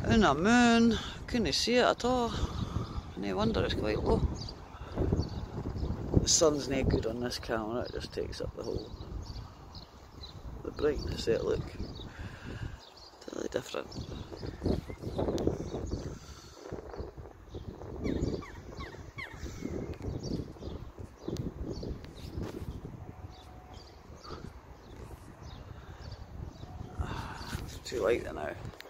In a moon, couldn't see it at all. No wonder it's quite low. The sun's no good on this camera, it just takes up the brightness there, look. Totally different. It's too light now.